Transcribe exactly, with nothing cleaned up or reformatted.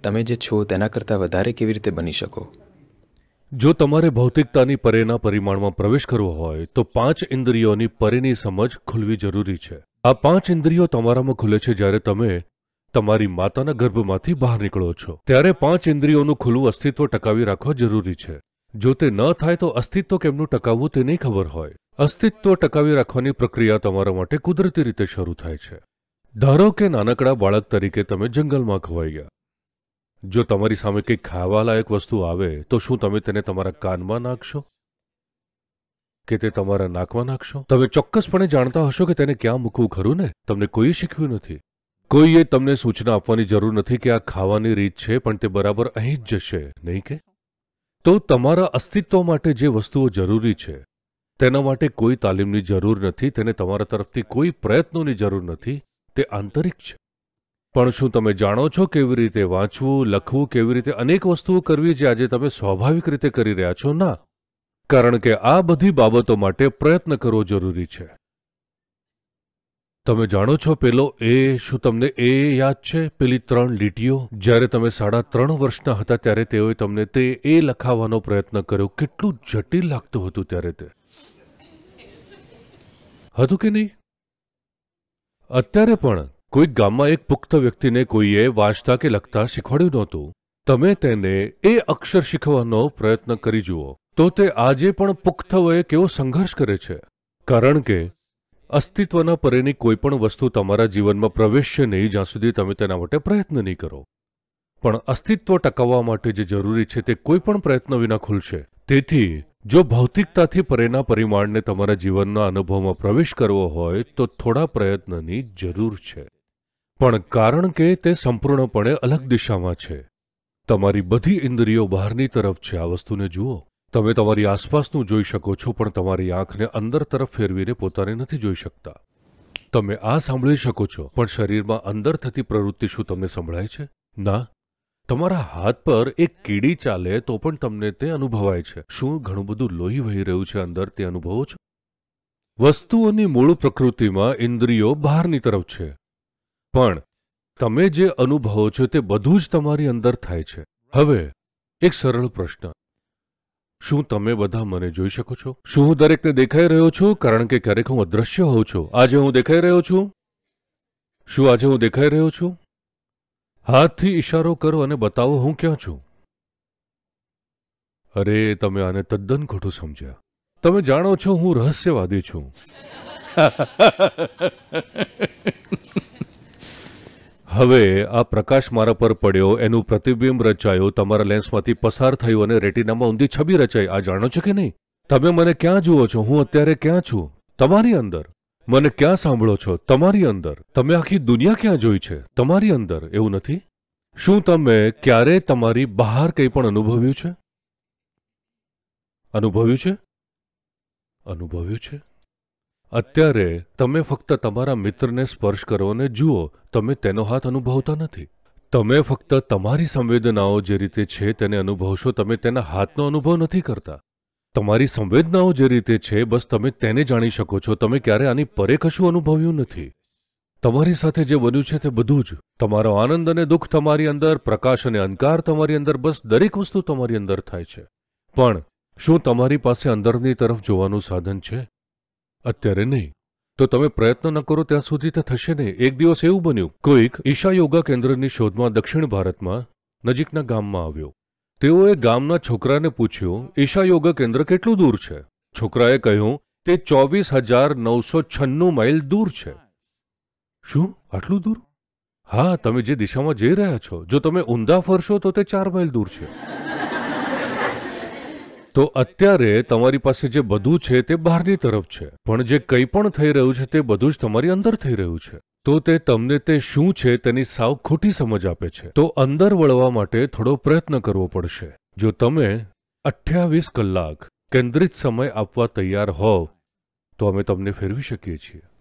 તમે જે છો તેના કરતાં વધારે કેવી રીતે બની શકો? જો તમારે ભૌતિકતાની પરેના પરિમાણમાં પ્રવેશ કરવો હોય તો પાંચ ઇન્દ્રિયોની પરેની સમજ ખુલવી જરૂરી છે. આ પાંચ ઇન્દ્રિયો તમારામાં ખુલે છે જ્યારે તમે તમારી માતાના ગર્ભમાંથી બહાર નીકળો છો. ત્યારે પાંચ ઇન્દ્રિયોનું ખુલ્લું અસ્તિત્વ ટકાવી રાખવા જરૂરી છે. જો તે ન થાય તો અસ્તિત્વ કેમનું ટકાવવું તે નહીં ખબર હોય. અસ્તિત્વ ટકાવી રાખવાની પ્રક્રિયા તમારા માટે કુદરતી રીતે શરૂ થાય છે. ધારો કે નાનકડા બાળક તરીકે તમે જંગલમાં ખવાઈ ગયા. જો તમારી સામે કંઈક ખાવાલાયક વસ્તુ આવે તો શું તમે તેને તમારા કાનમાં નાખશો કે તે તમારા નાકમાં નાખશો? તમે ચોક્કસપણે જાણતા હશો કે તેને ક્યાં મૂકવું, ખરું ને? તમને કોઈએ શીખવ્યું નથી. કોઈએ તમને સૂચના આપવાની જરૂર નથી કે આ ખાવાની રીત છે, પણ તે બરાબર અહીં જ જશે, નહીં કે? તો તમારા અસ્તિત્વ માટે જે વસ્તુઓ જરૂરી છે તેના માટે કોઈ તાલીમની જરૂર નથી, તેને તમારા તરફથી કોઈ પ્રયત્નોની જરૂર નથી. તે આંતરિક છે. પણ શું તમે જાણો છો કેવી રીતે વાંચવું, લખવું, કેવી રીતે અનેક વસ્તુઓ કરવી જે આજે તમે સ્વાભાવિક રીતે કરી રહ્યા છો? ના, કારણ કે આ બધી બાબતો માટે પ્રયત્ન કરવો જરૂરી છે. તમે જાણો છો પેલો એ, શું તમને એ યાદ છે? પેલી ત્રણ લીટીઓ જ્યારે તમે સાડા ત્રણ વર્ષના હતા ત્યારે તેઓએ તમને તે એ લખાવવાનો પ્રયત્ન કર્યો. કેટલું જટિલ લાગતું હતું ત્યારે તે. હતું કે નહીં? અત્યારે પણ કોઈક ગામમાં એક પુખ્ત વ્યક્તિને કોઈએ વાંચતા કે લખતા શીખવાડ્યું નહોતું. તમે તેને એ અક્ષર શીખવાનો પ્રયત્ન કરી જુઓ તો તે આજે પણ પુખ્ત વયે કેવો સંઘર્ષ કરે છે. કારણ કે અસ્તિત્વના પરેની કોઈ પણ વસ્તુ તમારા જીવનમાં પ્રવેશશે નહીં જ્યાં સુધી તમે તેના માટે પ્રયત્ન નહીં કરો. પણ અસ્તિત્વ ટકાવવા માટે જે જરૂરી છે તે કોઈ પણ પ્રયત્ન વિના ખુલશે. તેથી જો ભૌતિકતાથી પરેના પરિમાણને તમારા જીવનના અનુભવમાં પ્રવેશ કરવો હોય તો થોડા પ્રયત્નની જરૂર છે. પણ કારણ કે તે સંપૂર્ણપણે અલગ દિશામાં છે. તમારી બધી ઇન્દ્રિયો બહારની તરફ છે. આ વસ્તુને જુઓ. તમે તમારી આસપાસનું જોઈ શકો છો પણ તમારી આંખને અંદર તરફ ફેરવીને પોતાને નથી જોઈ શકતા. તમે આ સાંભળી શકો છો પણ શરીરમાં અંદર થતી પ્રવૃત્તિ શું તમને સંભળાય છે? ના. તમારા હાથ પર એક કીડી ચાલે તો પણ તમને તે અનુભવાય છે. શું ઘણું બધું લોહી વહી રહ્યું છે અંદર, તે અનુભવો છો? વસ્તુઓની મૂળ પ્રકૃતિમાં ઇન્દ્રિયો બહારની તરફ છે, પણ તમે જે અનુભવો છો તે બધું જ તમારી અંદર થાય છે. હવે એક સરળ પ્રશ્ન, શું તમે બધા મને જોઈ શકો છો? શું હું દરેકને દેખાઈ રહ્યો છું? કારણ કે ક્યારેક હું અદ્રશ્ય હોઉં છું. આજે હું દેખાઈ રહ્યો છું? શું આજે હું દેખાઈ રહ્યો છું? હાથથી ઇશારો કરો અને બતાવો હું ક્યાં છું. અરે, તમે આને તદ્દન ખોટું સમજ્યા. તમે જાણો છો હું રહસ્યવાદી છું. હવે આ પ્રકાશ મારા પર પડ્યો, એનું પ્રતિબિંબ રચાયું, તમારા લેન્સમાંથી પસાર થયું અને રેટિનામાં ઊંધી છબી રચાઈ. આ જાણો છો કે નહીં? તમે મને ક્યાં જુઓ છો? હું અત્યારે ક્યાં છું? તમારી અંદર. મને ક્યાં સાંભળો છો? તમારી અંદર. તમે આખી દુનિયા ક્યાં જોઈ છે? તમારી અંદર. એવું નથી? શું તમે ક્યારે તમારી બહાર કંઈ પણ અનુભવ્યું છે? અનુભવ્યું છે? અનુભવ્યું છે? અત્યારે તમે ફક્ત તમારા મિત્રને સ્પર્શ કરો અને જુઓ, તમે તેનો હાથ અનુભવતા નથી. તમે ફક્ત તમારી સંવેદનાઓ જે રીતે છે તેને અનુભવશો, તમે તેના હાથનો અનુભવ નથી કરતા. તમારી સંવેદનાઓ જે રીતે છે બસ તમે તેને જાણી શકો છો. તમે ક્યારે આની પરે કશું અનુભવ્યું નથી. તમારી સાથે જે બન્યું છે તે બધું જ. તમારો આનંદ અને દુઃખ તમારી અંદર, પ્રકાશ અને અંધકાર તમારી અંદર, બસ દરેક વસ્તુ તમારી અંદર થાય છે. પણ શું તમારી પાસે અંદરની તરફ જોવાનું સાધન છે? અત્યારે નહીં. તો તમે પ્રયત્ન ન કરો ત્યાં સુધી તે થશે નહીં. એક દિવસ એવું બન્યું, કોઈક ઈશા યોગા કેન્દ્રની શોધમાં દક્ષિણ ભારતમાં નજીકના ગામમાં આવ્યો. તેઓએ ગામના છોકરાને પૂછ્યું, ઈશા યોગા કેન્દ્ર કેટલું દૂર છે? છોકરાએ કહ્યું, તે ચોવીસ હજાર નવસો છન્નું માઇલ દૂર છે. શું? આટલું દૂર? હા, તમે જે દિશામાં જઈ રહ્યા છો, જો તમે ઊંધા ફરશો તો તે ચાર માઇલ દૂર છે. તો અત્યારે તમારી પાસે જે બધું છે તે બહારની તરફ છે, પણ જે કંઈ પણ થઈ રહ્યું છે તે બધું જ તમારી અંદર થઈ રહ્યું છે. તો તે તમને તે શું છે તેની સાવ ખોટી સમજ આપે છે. તો અંદર વળવા માટે થોડો પ્રયત્ન કરવો પડશે. જો તમે અઠ્યાવીસ કલાક કેન્દ્રિત સમય આપવા તૈયાર હોવ તો અમે તમને ફેરવી શકીએ છીએ.